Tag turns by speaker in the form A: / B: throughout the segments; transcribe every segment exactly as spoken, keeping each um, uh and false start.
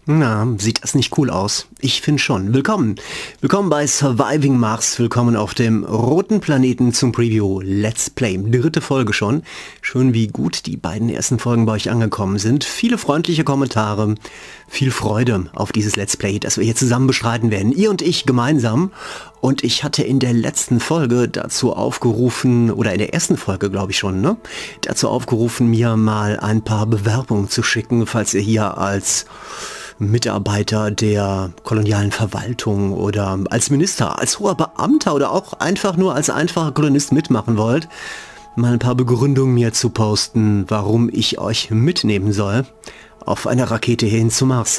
A: Na, sieht das nicht cool aus? Ich finde schon. Willkommen. Willkommen bei Surviving Mars. Willkommen auf dem roten Planeten zum Preview Let's Play. Dritte Folge schon. Schön, wie gut die beiden ersten Folgen bei euch angekommen sind. Viele freundliche Kommentare. Viel Freude auf dieses Let's Play, das wir hier zusammen bestreiten werden. Ihr und ich gemeinsam. Und ich hatte in der letzten Folge dazu aufgerufen, oder in der ersten Folge glaube ich schon, ne? Dazu aufgerufen, mir mal ein paar Bewerbungen zu schicken, falls ihr hier als Mitarbeiter der kolonialen Verwaltung oder als Minister, als hoher Beamter oder auch einfach nur als einfacher Kolonist mitmachen wollt, mal ein paar Begründungen mir zu posten, warum ich euch mitnehmen soll auf einer Rakete hin zum Mars.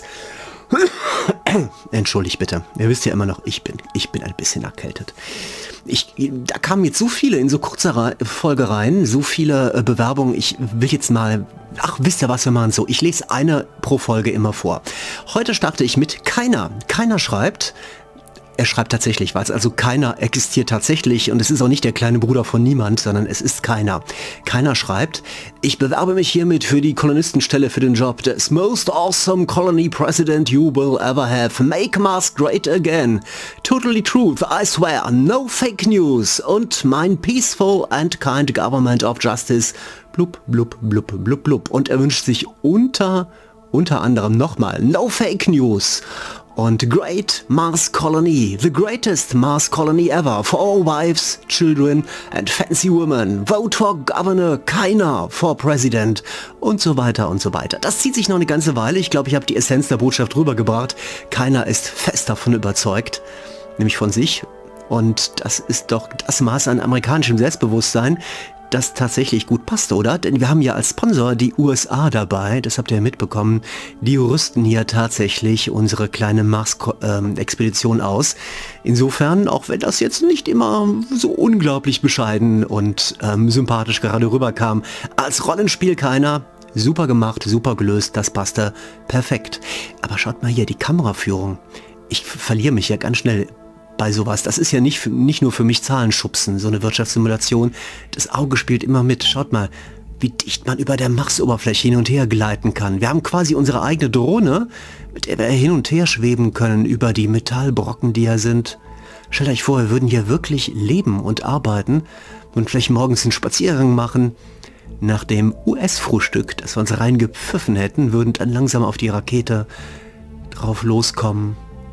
A: Entschuldigt bitte, ihr wisst ja immer noch, ich bin, ich bin ein bisschen erkältet. Ich, da kamen jetzt so viele in so kurzer Folge rein, so viele äh, Bewerbungen. Ich will jetzt mal, ach, wisst ihr was, wir machen so. Ich lese eine pro Folge immer vor. Heute starte ich mit keiner. Keiner schreibt. Er schreibt tatsächlich was, also keiner existiert tatsächlich und es ist auch nicht der kleine Bruder von niemand, sondern es ist keiner. Keiner schreibt, ich bewerbe mich hiermit für die Kolonistenstelle für den Job des Most Awesome Colony President you will ever have. Make Mars great again. Totally truth, I swear, no fake news und mein peaceful and kind government of justice. Blub, blub, blub, blub, blub. Und er wünscht sich unter, unter anderem nochmal, no fake news. Und Great Mars Colony, the greatest Mars Colony ever, for all wives, children and fancy women. Vote for Governor, keiner for President und so weiter und so weiter. Das zieht sich noch eine ganze Weile. Ich glaube, ich habe die Essenz der Botschaft rübergebracht. Keiner ist fest davon überzeugt, nämlich von sich. Und das ist doch das Maß an amerikanischem Selbstbewusstsein, das tatsächlich gut passt, oder? Denn wir haben ja als Sponsor die U S A dabei, das habt ihr ja mitbekommen. Die rüsten hier tatsächlich unsere kleine Mars-Expedition aus. Insofern, auch wenn das jetzt nicht immer so unglaublich bescheiden und ähm, sympathisch gerade rüberkam, als Rollenspiel keiner. Super gemacht, super gelöst, das passte perfekt. Aber schaut mal hier, die Kameraführung. Ich verliere mich ja ganz schnell bei sowas. Das ist ja nicht, für, nicht nur für mich Zahlenschubsen, so eine Wirtschaftssimulation. Das Auge spielt immer mit. Schaut mal, wie dicht man über der Marsoberfläche hin und her gleiten kann. Wir haben quasi unsere eigene Drohne, mit der wir hin und her schweben können über die Metallbrocken, die hier sind. Stellt euch vor, wir würden hier wirklich leben und arbeiten und vielleicht morgens einen Spaziergang machen. Nach dem U S-Frühstück, das wir uns reingepfiffen hätten, würden dann langsam auf die Rakete drauf loskommen.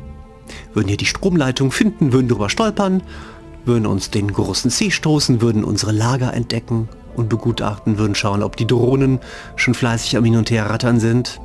A: Würden hier die Stromleitung finden, würden drüber stolpern, würden uns den großen See stoßen, würden unsere Lager entdecken und begutachten, würden schauen, ob die Drohnen schon fleißig am Hin und Her rattern sind.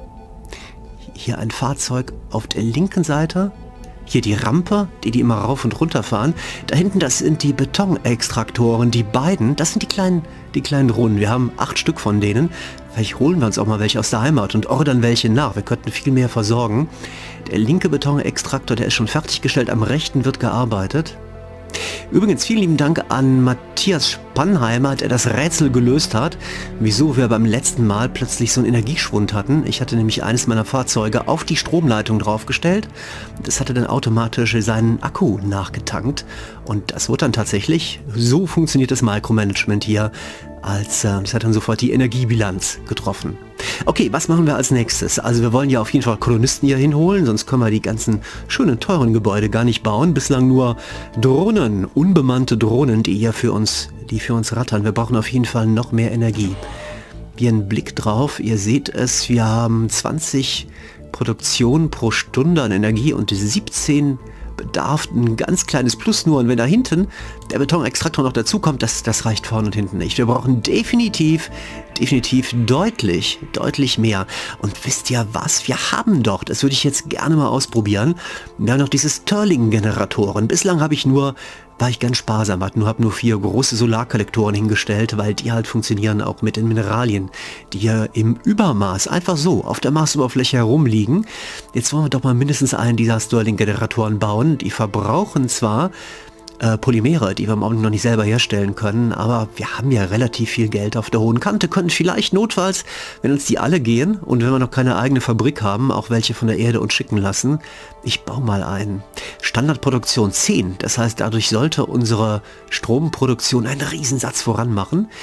A: Hier ein Fahrzeug auf der linken Seite. Hier die Rampe, die die immer rauf und runter fahren. Da hinten, das sind die Betonextraktoren, die beiden, das sind die kleinen, die kleinen Drohnen. Wir haben acht Stück von denen. Vielleicht holen wir uns auch mal welche aus der Heimat und ordern welche nach. Wir könnten viel mehr versorgen. Der linke Betonextraktor, der ist schon fertiggestellt. Am rechten wird gearbeitet. Übrigens vielen lieben Dank an Matthias Spannheimer, der das Rätsel gelöst hat, wieso wir beim letzten Mal plötzlich so einen Energieschwund hatten. Ich hatte nämlich eines meiner Fahrzeuge auf die Stromleitung draufgestellt. Das hatte dann automatisch seinen Akku nachgetankt. Und das wurde dann tatsächlich, so funktioniert das Micromanagement hier, als äh, das hat dann sofort die Energiebilanz getroffen. Okay, was machen wir als nächstes? Also wir wollen ja auf jeden Fall Kolonisten hier hinholen, sonst können wir die ganzen schönen, teuren Gebäude gar nicht bauen. Bislang nur Drohnen, unbemannte Drohnen, die hier für uns, die für uns rattern. Wir brauchen auf jeden Fall noch mehr Energie. Hier ein Blick drauf, ihr seht es, wir haben zwanzig Produktionen pro Stunde an Energie und siebzehn Bedarf, ein ganz kleines Plus nur. Und wenn da hinten der Betonextraktor noch dazu kommt, das, das reicht vorne und hinten nicht. Wir brauchen definitiv, definitiv deutlich, deutlich mehr. Und wisst ihr was? Wir haben doch, das würde ich jetzt gerne mal ausprobieren, wir haben noch diese Stirling-Generatoren. Bislang habe ich nur, war ich ganz sparsam, habe nur, hab nur vier große Solarkollektoren hingestellt, weil die halt funktionieren auch mit den Mineralien, die hier im Übermaß einfach so auf der Marsoberfläche herumliegen. Jetzt wollen wir doch mal mindestens einen dieser Stirling-Generatoren bauen. Die verbrauchen zwar äh, Polymere, die wir im Augenblick noch nicht selber herstellen können, aber wir haben ja relativ viel Geld auf der hohen Kante, können vielleicht notfalls, wenn uns die alle gehen und wenn wir noch keine eigene Fabrik haben, auch welche von der Erde uns schicken lassen. Ich baue mal einen. Standardproduktion zehn, das heißt, dadurch sollte unsere Stromproduktion einen Riesensatz voran machen.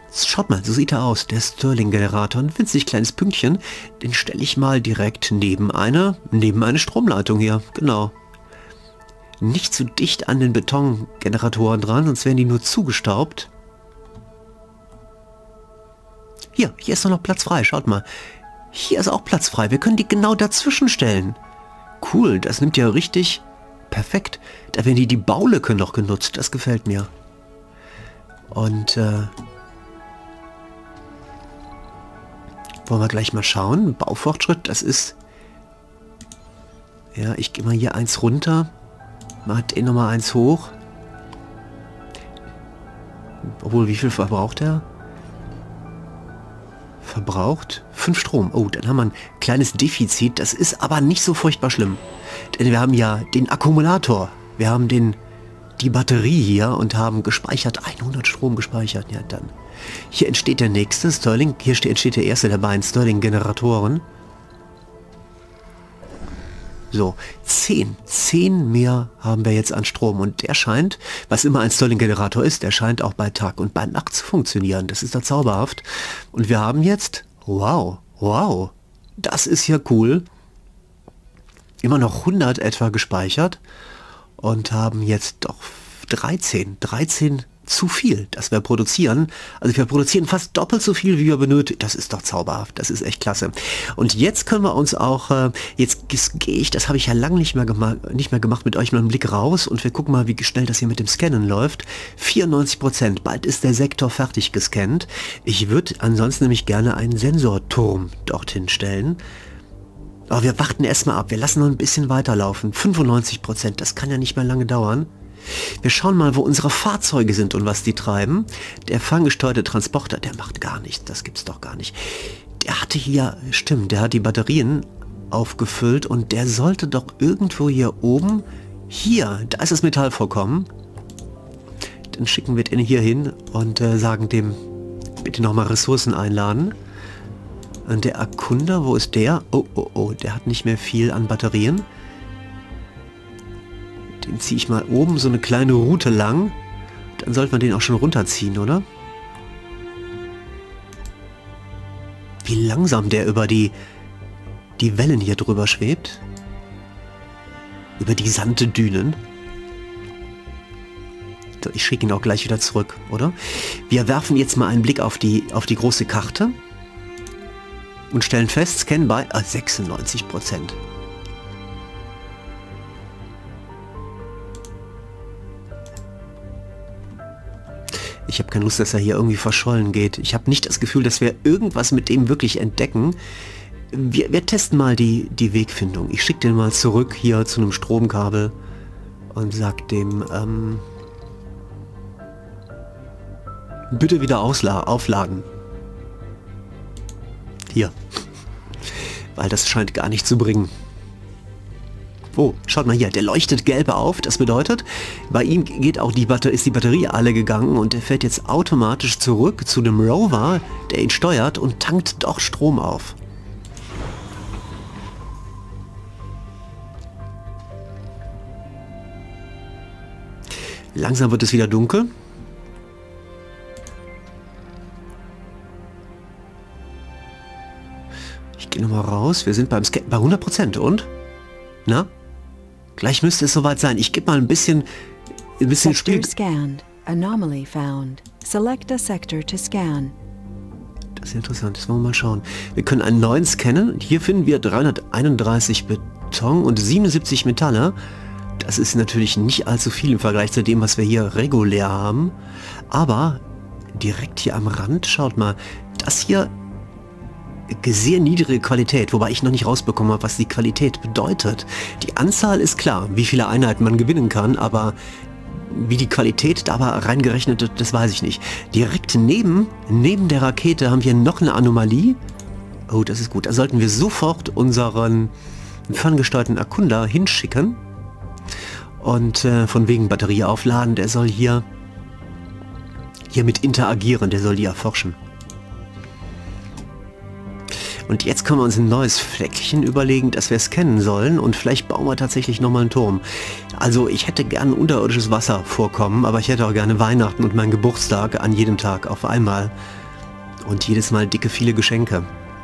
A: Schaut mal, so sieht er aus, der Stirling-Generator. Ein winzig kleines Pünktchen. Den stelle ich mal direkt neben eine, neben eine Stromleitung hier. Genau. Nicht zu dicht an den Betongeneratoren dran, sonst wären die nur zugestaubt. Hier, hier ist doch noch Platz frei, schaut mal. Hier ist auch Platz frei. Wir können die genau dazwischen stellen. Cool, das nimmt ja richtig perfekt. Da werden die, die Baulücke noch genutzt. Das gefällt mir. Und, äh... wollen wir gleich mal schauen. Baufortschritt, das ist... Ja, ich gehe mal hier eins runter. Mal den nochmal eins hoch. Obwohl, wie viel verbraucht er? Verbraucht fünf Strom. Oh, dann haben wir ein kleines Defizit. Das ist aber nicht so furchtbar schlimm. Denn wir haben ja den Akkumulator. Wir haben den die Batterie hier und haben gespeichert. hundert Strom gespeichert. Ja, dann. Hier entsteht der nächste Stirling. Hier steht, entsteht der erste der beiden Stirling-Generatoren. So, zehn. zehn mehr haben wir jetzt an Strom. Und der scheint, was immer ein Stirling-Generator ist, der scheint auch bei Tag und bei Nacht zu funktionieren. Das ist da zauberhaft. Und wir haben jetzt, wow, wow, das ist ja cool, immer noch hundert etwa gespeichert und haben jetzt doch dreizehn, dreizehn zu viel, das wir produzieren. Also wir produzieren fast doppelt so viel, wie wir benötigen. Das ist doch zauberhaft, das ist echt klasse. Und jetzt können wir uns auch, äh, jetzt gehe ich, das habe ich ja lange nicht mehr, nicht mehr gemacht, mit euch mal einen Blick raus und wir gucken mal, wie schnell das hier mit dem Scannen läuft. vierundneunzig Prozent, bald ist der Sektor fertig gescannt. Ich würde ansonsten nämlich gerne einen Sensorturm dorthin stellen. Aber wir warten erstmal ab, wir lassen noch ein bisschen weiterlaufen. fünfundneunzig Prozent, das kann ja nicht mehr lange dauern. Wir schauen mal, wo unsere Fahrzeuge sind und was die treiben. Der ferngesteuerte Transporter, der macht gar nichts. Das gibt's doch gar nicht. Der hatte hier, stimmt, der hat die Batterien aufgefüllt und der sollte doch irgendwo hier oben, hier, da ist das Metallvorkommen. Dann schicken wir den hier hin und äh, sagen dem, bitte nochmal Ressourcen einladen. Und der Erkunder, wo ist der? Oh, oh, oh, der hat nicht mehr viel an Batterien. Den ziehe ich mal oben so eine kleine Route lang. Dann sollte man den auch schon runterziehen, oder? Wie langsam der über die, die Wellen hier drüber schwebt. Über die Sanddünen. So, ich schicke ihn auch gleich wieder zurück, oder? Wir werfen jetzt mal einen Blick auf die, auf die große Karte. Und stellen fest, Scan bei ah, sechsundneunzig Prozent. Ich habe keine Lust, dass er hier irgendwie verschollen geht. Ich habe nicht das Gefühl, dass wir irgendwas mit dem wirklich entdecken. Wir, wir testen mal die, die Wegfindung. Ich schicke den mal zurück hier zu einem Stromkabel und sag dem, ähm, bitte wieder ausla aufladen. Hier. Weil das scheint gar nicht zu bringen. Oh, schaut mal hier, der leuchtet gelb auf. Das bedeutet, bei ihm geht auch die Batter ist die Batterie alle gegangen und er fährt jetzt automatisch zurück zu dem Rover, der ihn steuert und tankt doch Strom auf. Langsam wird es wieder dunkel. Ich gehe nochmal raus. Wir sind beim Scan bei hundert Prozent und? Na? Gleich müsste es soweit sein. Ich gebe mal ein bisschen, ein bisschen Spiel.
B: Scanned. Anomaly found. Select a sector to scan.
A: Das ist interessant. Das wollen wir mal schauen. Wir können einen neuen scannen. Und hier finden wir dreihunderteinunddreißig Beton und siebenundsiebzig Metalle. Das ist natürlich nicht allzu viel im Vergleich zu dem, was wir hier regulär haben. Aber direkt hier am Rand, schaut mal, das hier sehr niedrige Qualität, wobei ich noch nicht rausbekommen habe, was die Qualität bedeutet. Die Anzahl ist klar, wie viele Einheiten man gewinnen kann, aber wie die Qualität dabei reingerechnet wird, das weiß ich nicht. Direkt neben, neben der Rakete haben wir noch eine Anomalie. Oh, das ist gut. Da sollten wir sofort unseren ferngesteuerten Erkunder hinschicken. Und äh, von wegen Batterie aufladen, der soll hier, hier mit interagieren, der soll die erforschen. Und jetzt können wir uns ein neues Fleckchen überlegen, das wir scannen sollen und vielleicht bauen wir tatsächlich nochmal einen Turm. Also ich hätte gerne unterirdisches Wasservorkommen, aber ich hätte auch gerne Weihnachten und meinen Geburtstag an jedem Tag auf einmal. Und jedes Mal dicke, viele Geschenke.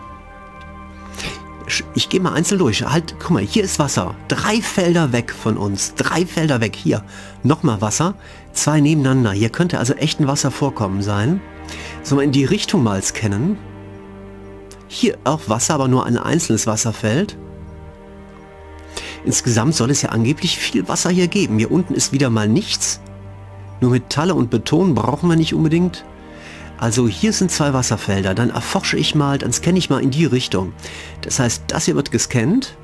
A: Ich gehe mal einzeln durch. Halt, guck mal, hier ist Wasser. Drei Felder weg von uns. Drei Felder weg. Hier, nochmal Wasser. Zwei nebeneinander. Hier könnte also echt ein Wasservorkommen sein. Sollen wir in die Richtung mal scannen? Hier auch Wasser, aber nur ein einzelnes Wasserfeld. Insgesamt soll es ja angeblich viel Wasser hier geben. Hier unten ist wieder mal nichts. Nur Metalle und Beton brauchen wir nicht unbedingt. Also hier sind zwei Wasserfelder, dann erforsche ich mal, dann scanne ich mal in die Richtung. Das heißt, das hier wird gescannt.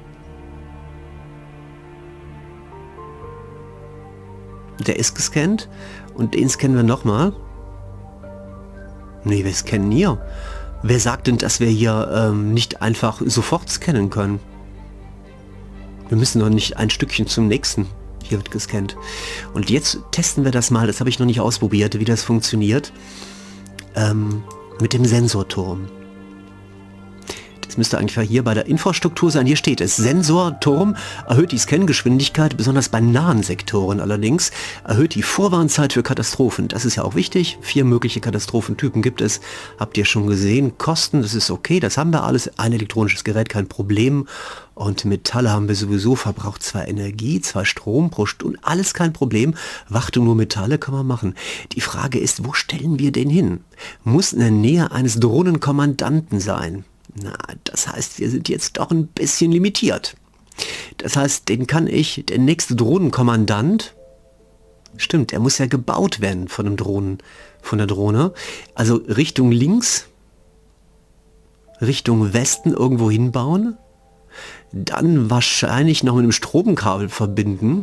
A: Der ist gescannt. Und den scannen wir nochmal. Nee, wir scannen hier. Wer sagt denn, dass wir hier ähm, nicht einfach sofort scannen können? Wir müssen doch nicht ein Stückchen zum nächsten. Hier wird gescannt. Und jetzt testen wir das mal, das habe ich noch nicht ausprobiert, wie das funktioniert. Ähm, mit dem Sensorturm. Das müsste eigentlich hier bei der Infrastruktur sein. Hier steht es. Sensorturm erhöht die Scangeschwindigkeit, besonders bei nahen Sektoren allerdings. Erhöht die Vorwarnzeit für Katastrophen. Das ist ja auch wichtig. Vier mögliche Katastrophentypen gibt es. Habt ihr schon gesehen. Kosten, das ist okay. Das haben wir alles. Ein elektronisches Gerät, kein Problem. Und Metalle haben wir sowieso. Verbraucht zwar Energie, zwar Strom pro Stunde. Alles kein Problem. Wartung nur Metalle kann man machen. Die Frage ist, wo stellen wir den hin? Muss in der Nähe eines Drohnenkommandanten sein. Na, das heißt, wir sind jetzt doch ein bisschen limitiert. Das heißt, den kann ich, der nächste Drohnenkommandant, stimmt, er muss ja gebaut werden von dem Drohnen, von der Drohne. Also Richtung links, Richtung Westen irgendwo hinbauen, dann wahrscheinlich noch mit einem Stromkabel verbinden.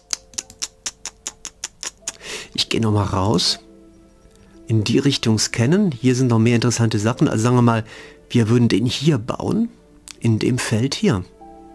A: Ich gehe noch mal raus, in die Richtung scannen. Hier sind noch mehr interessante Sachen. Also sagen wir mal, wir würden den hier bauen, in dem Feld hier.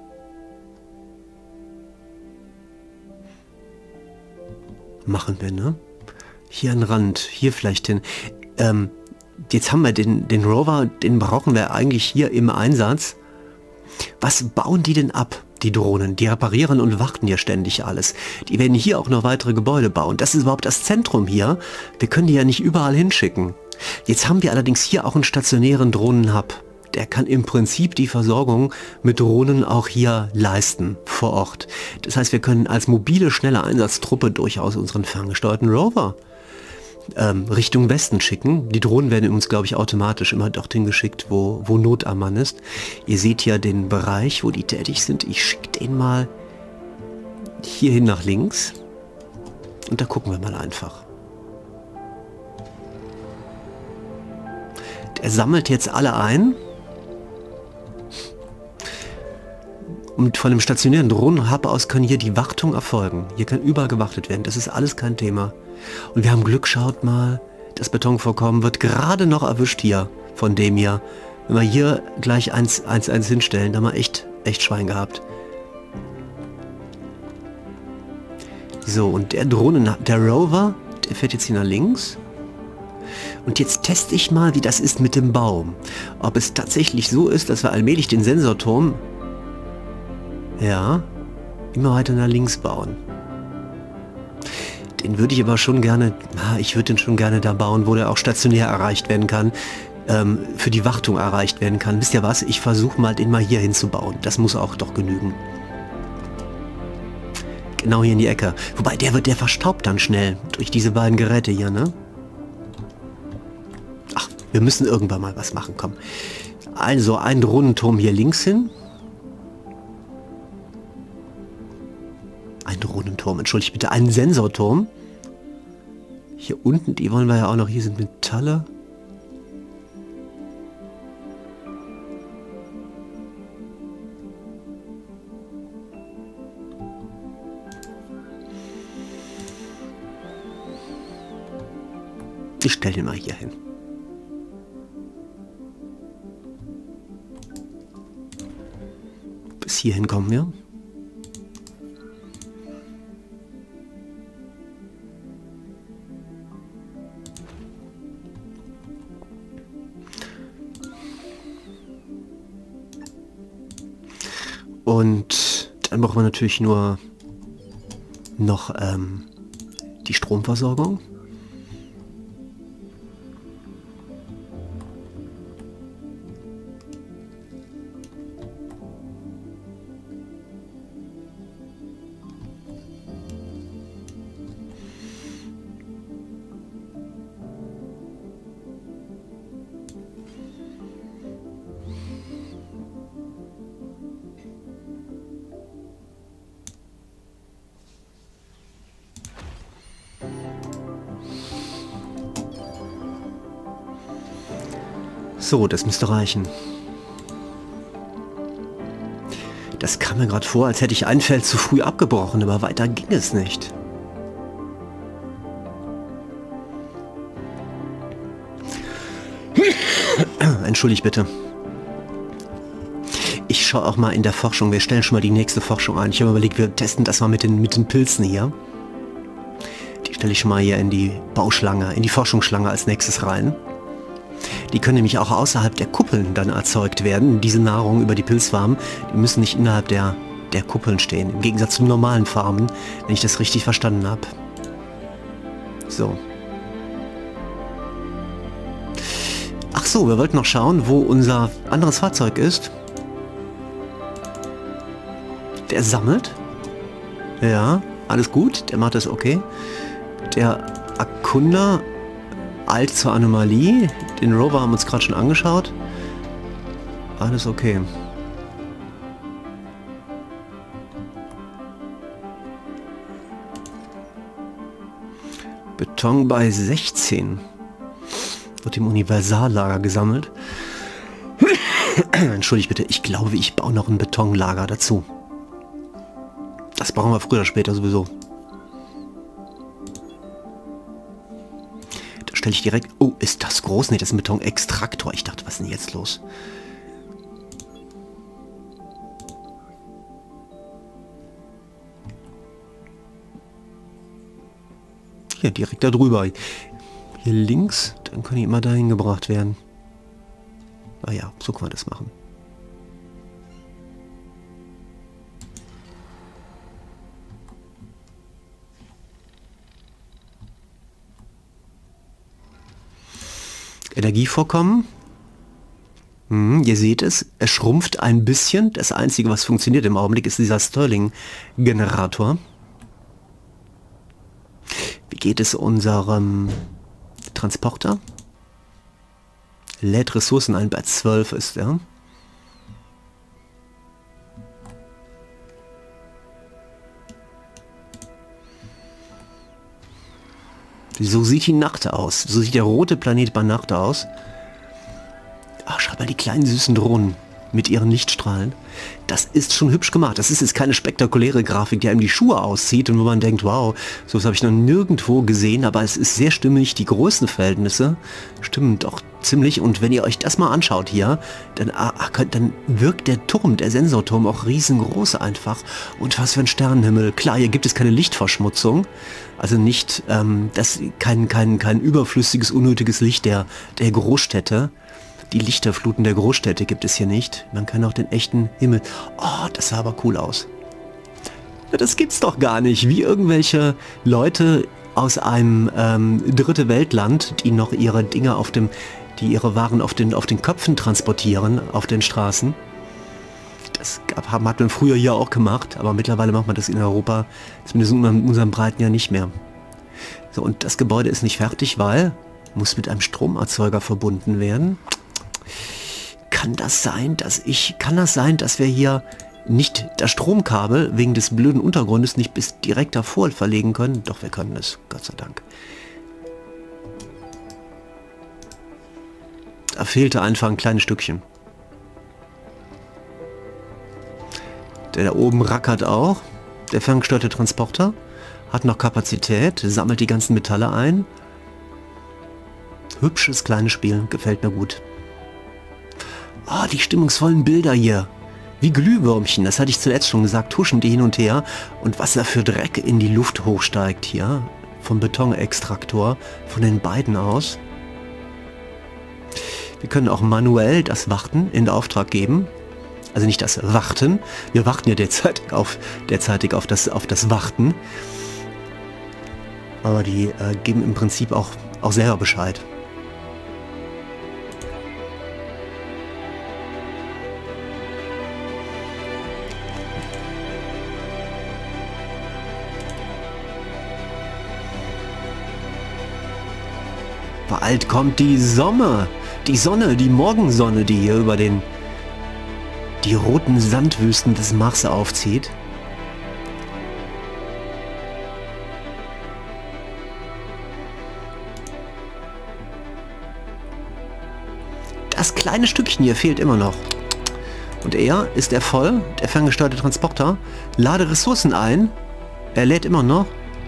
A: Machen wir, ne? Hier ein Rand, hier vielleicht hin. Ähm, jetzt haben wir den, den Rover, den brauchen wir eigentlich hier im Einsatz. Was bauen die denn ab, die Drohnen? Die reparieren und warten ja ständig alles. Die werden hier auch noch weitere Gebäude bauen. Das ist überhaupt das Zentrum hier. Wir können die ja nicht überall hinschicken. Jetzt haben wir allerdings hier auch einen stationären Drohnenhub. Der kann im Prinzip die Versorgung mit Drohnen auch hier leisten, vor Ort. Das heißt, wir können als mobile, schnelle Einsatztruppe durchaus unseren ferngesteuerten Rover ähm, Richtung Westen schicken. Die Drohnen werden uns, glaube ich, automatisch immer dorthin geschickt, wo, wo Not am Mann ist. Ihr seht ja den Bereich, wo die tätig sind. Ich schicke den mal hierhin nach links. Und da gucken wir mal einfach. Er sammelt jetzt alle ein. Und von dem stationären Drohnenhub aus kann hier die Wartung erfolgen. Hier kann überall gewartet werden. Das ist alles kein Thema. Und wir haben Glück, schaut mal. Das Betonvorkommen wird gerade noch erwischt hier von dem hier. Wenn wir hier gleich eins eins eins hinstellen, da haben wir echt, echt Schwein gehabt. So, und der Drohnen, der Rover, der fährt jetzt hier nach links. Und jetzt teste ich mal, wie das ist mit dem Baum. Ob es tatsächlich so ist, dass wir allmählich den Sensorturm, ja, immer weiter nach links bauen. Den würde ich aber schon gerne, ich würde den schon gerne da bauen, wo der auch stationär erreicht werden kann, ähm, für die Wartung erreicht werden kann. Wisst ihr was? Ich versuche mal, den mal hier hinzubauen. Das muss auch doch genügen. Genau hier in die Ecke. Wobei, der wird, der verstaubt dann schnell durch diese beiden Geräte hier, ne? Ach, wir müssen irgendwann mal was machen, komm. Also, ein Drohnenturm hier links hin. Ein Drohnenturm, entschuldigt bitte, einen Sensorturm. Hier unten, die wollen wir ja auch noch, hier sind Metalle. Ich stelle den mal hier hin. Bis hierhin kommen wir. Und dann brauchen wir natürlich nur noch ähm, die Stromversorgung. So, das müsste reichen. Das kam mir gerade vor, als hätte ich ein Feld zu früh abgebrochen, aber weiter ging es nicht. Entschuldigt bitte. Ich schaue auch mal in der Forschung. Wir stellen schon mal die nächste Forschung ein. Ich habe überlegt, wir testen das mal mit den, mit den Pilzen hier. Die stelle ich schon mal hier in die Bauschlange, in die Forschungsschlange als nächstes rein. Die können nämlich auch außerhalb der Kuppeln dann erzeugt werden. Diese Nahrung über die Pilzfarmen, die müssen nicht innerhalb der, der Kuppeln stehen. Im Gegensatz zu normalen Farmen, wenn ich das richtig verstanden habe. So. Ach so, wir wollten noch schauen, wo unser anderes Fahrzeug ist. Der sammelt. Ja, alles gut. Der macht das okay. Der Erkunder eilt zur Anomalie. Den Rover haben wir uns gerade schon angeschaut. Alles okay. Beton bei sechzehn. Wird im Universallager gesammelt. Entschuldigt bitte, ich glaube, ich baue noch ein Betonlager dazu. Das brauchen wir früher oder später sowieso. Da stelle ich direkt... Oh, ist das groß? Nee, das ist ein Betonextraktor. Ich dachte, was ist denn jetzt los? Hier, direkt da drüber. Hier links, dann können die immer dahin gebracht werden. Naja, so kann man das machen. Energievorkommen. Hm, ihr seht es, er schrumpft ein bisschen. Das Einzige, was funktioniert im Augenblick, ist dieser Stirling-Generator. Wie geht es unserem Transporter? Lädt Ressourcen ein, bei zwölf ist er. So sieht die Nacht aus. So sieht der rote Planet bei Nacht aus. Ach, schaut mal die kleinen süßen Drohnen mit ihren Lichtstrahlen. Das ist schon hübsch gemacht. Das ist jetzt keine spektakuläre Grafik, die einem die Schuhe auszieht und wo man denkt, wow, sowas habe ich noch nirgendwo gesehen, aber es ist sehr stimmig. Die Größenverhältnisse stimmen doch ziemlich. Und wenn ihr euch das mal anschaut hier, dann, ah, dann wirkt der Turm, der Sensorturm auch riesengroß einfach. Und was für ein Sternenhimmel. Klar, hier gibt es keine Lichtverschmutzung. Also nicht, ähm, das, kein, kein, kein überflüssiges, unnötiges Licht der, der Großstädte. Die Lichterfluten der Großstädte gibt es hier nicht. Man kann auch den echten Himmel... Oh, das sah aber cool aus. Das gibt's doch gar nicht. Wie irgendwelche Leute aus einem ähm, dritte Weltland, die noch ihre Dinge auf dem... die ihre Waren auf den, auf den Köpfen transportieren, auf den Straßen. Das gab, hat man früher hier auch gemacht, aber mittlerweile macht man das in Europa, zumindest in unserem Breiten ja nicht mehr. So, und das Gebäude ist nicht fertig, weil muss mit einem Stromerzeuger verbunden werden. Kann das sein, dass ich, kann das sein, dass wir hier nicht das Stromkabel wegen des blöden Untergrundes nicht bis direkt davor verlegen können? Doch, wir können es, Gott sei Dank. Da fehlte einfach ein kleines Stückchen. Der da oben rackert auch. Der ferngesteuerte Transporter hat noch Kapazität, sammelt die ganzen Metalle ein. Hübsches kleines Spiel, gefällt mir gut. Ah, oh, die stimmungsvollen Bilder hier. Wie Glühwürmchen, das hatte ich zuletzt schon gesagt, huschen die hin und her. Und was da für Dreck in die Luft hochsteigt hier. Vom Betonextraktor, von den beiden aus. Wir können auch manuell das Warten in Auftrag geben. Also nicht das Warten. Wir warten ja derzeit auf, derzeitig auf, das, auf das Warten. Aber die äh, geben im Prinzip auch, auch selber Bescheid. Bald kommt die Sonne. Die Sonne, die Morgensonne, die hier über den die roten Sandwüsten des Mars aufzieht. Das kleine Stückchen hier fehlt immer noch. Und er ist er voll, der ferngesteuerte Transporter. Lade Ressourcen ein. Er lädt immer noch.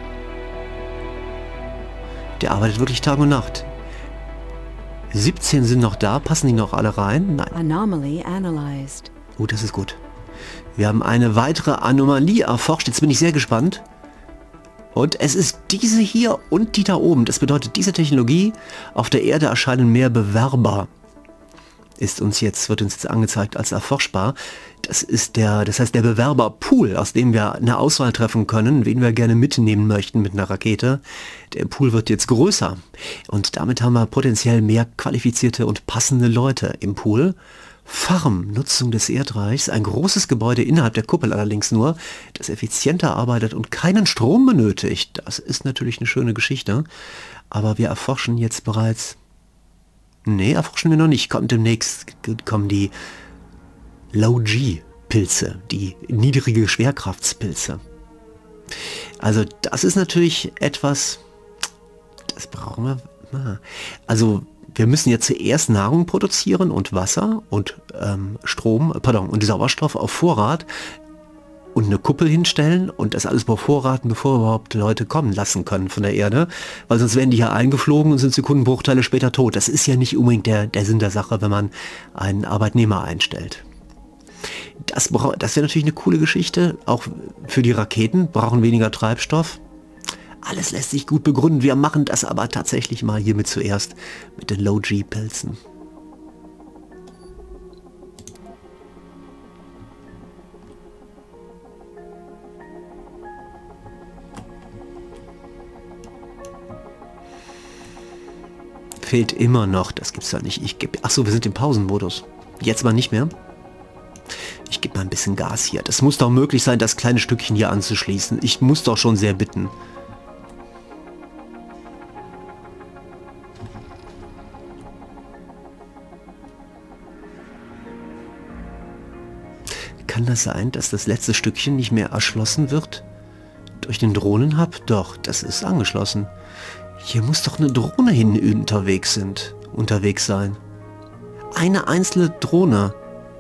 A: Der arbeitet wirklich Tag und Nacht. siebzehn sind noch da. Passen die noch alle rein? Nein.
B: Anomaly analyzed.
A: Oh, das ist gut. Wir haben eine weitere Anomalie erforscht. Jetzt bin ich sehr gespannt. Und es ist diese hier und die da oben. Das bedeutet, diese Technologie auf der Erde erscheinen mehr Bewerber. Ist uns jetzt, wird uns jetzt angezeigt als erforschbar. Das ist der, das heißt der Bewerberpool, aus dem wir eine Auswahl treffen können, wen wir gerne mitnehmen möchten mit einer Rakete. Der Pool wird jetzt größer und damit haben wir potenziell mehr qualifizierte und passende Leute im Pool. Farm, Nutzung des Erdreichs, ein großes Gebäude innerhalb der Kuppel allerdings nur, das effizienter arbeitet und keinen Strom benötigt. Das ist natürlich eine schöne Geschichte, aber wir erforschen jetzt bereits... Nee, erforschen wir noch nicht. Kommt demnächst kommen die Low-G-Pilze, die niedrige Schwerkraftspilze. Also das ist natürlich etwas, das brauchen wir. Also wir müssen ja zuerst Nahrung produzieren und Wasser und ähm, Strom, pardon, und Sauerstoff auf Vorrat und eine Kuppel hinstellen und das alles bevorraten, bevor wir überhaupt Leute kommen lassen können von der Erde, weil sonst werden die hier eingeflogen und sind Sekundenbruchteile später tot. Das ist ja nicht unbedingt der, der Sinn der Sache, wenn man einen Arbeitnehmer einstellt. Das, das wäre natürlich eine coole Geschichte, auch für die Raketen, brauchen weniger Treibstoff. Alles lässt sich gut begründen, wir machen das aber tatsächlich mal hiermit zuerst mit den Low-G-Pilzen. Fehlt immer noch, das gibt's ja nicht. Ich gebe, achso, wir sind im Pausenmodus. Jetzt mal nicht mehr. Ich gebe mal ein bisschen Gas hier. Das muss doch möglich sein, das kleine Stückchen hier anzuschließen. Ich muss doch schon sehr bitten. Kann das sein, dass das letzte Stückchen nicht mehr erschlossen wird? Durch den Drohnenhub? Doch, das ist angeschlossen. Hier muss doch eine Drohne hin unterwegs sind, unterwegs sein. Eine einzelne Drohne.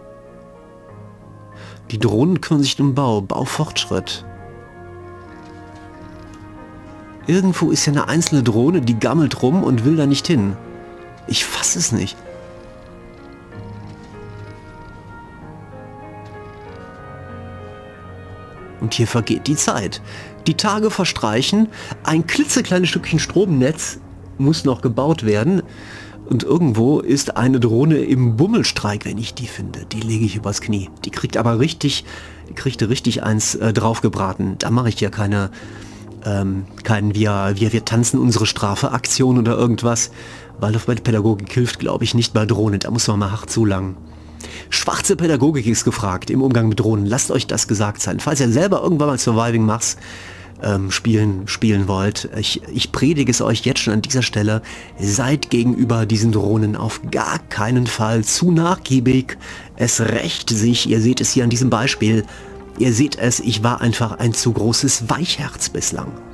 A: Die Drohnen kümmern sich um Bau, Baufortschritt. Irgendwo ist ja eine einzelne Drohne, die gammelt rum und will da nicht hin. Ich fasse es nicht. Und hier vergeht die Zeit. Die Tage verstreichen, ein klitzekleines Stückchen Stromnetz muss noch gebaut werden und irgendwo ist eine Drohne im Bummelstreik, wenn ich die finde. Die lege ich übers Knie. Die kriegt aber richtig, die kriegt richtig eins äh, draufgebraten. Da mache ich ja keine, ähm, keinen wir, wir, wir tanzen unsere Strafe-Aktion oder irgendwas, weil auf meine Pädagogik hilft, glaube ich, nicht bei Drohne. Da muss man mal hart zulangen. Schwarze Pädagogik ist gefragt im Umgang mit Drohnen. Lasst euch das gesagt sein. Falls ihr selber irgendwann mal Surviving Mars ähm, spielen, spielen wollt, ich, ich predige es euch jetzt schon an dieser Stelle. Seid gegenüber diesen Drohnen auf gar keinen Fall zu nachgiebig. Es rächt sich, ihr seht es hier an diesem Beispiel. Ihr seht es, ich war einfach ein zu großes Weichherz bislang.